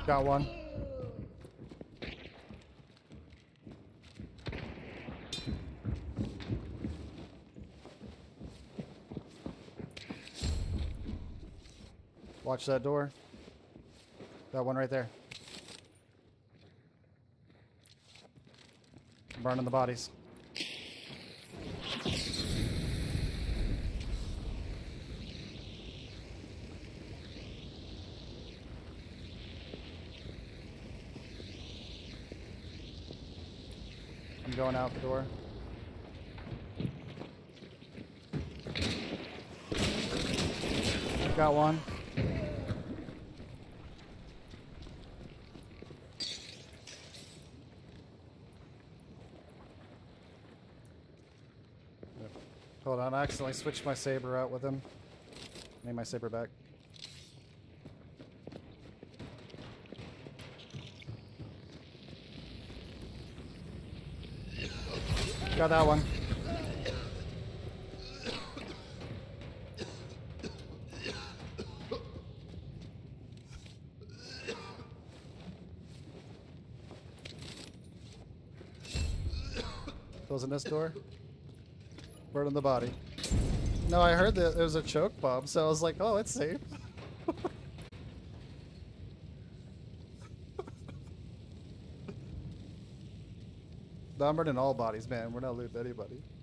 Got one. Watch that door. That one right there. Burning the bodies. I'm going out the door. Got one. Hold on, I accidentally switched my saber out with him. Need my saber back. Got that one. Closing this door. Burning the body. No, I heard that there was a choke bomb, so I was like, oh, it's safe. No, I'm burning all bodies, man. We're not looting anybody.